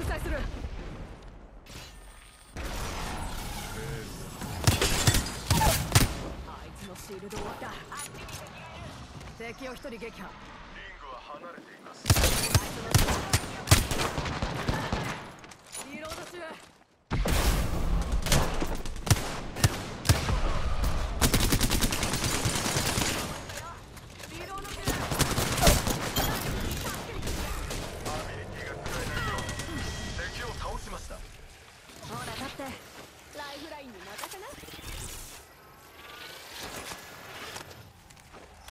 砕する。あいつのシールド終わった。敵を一人撃破。リングは離れています。リロード中。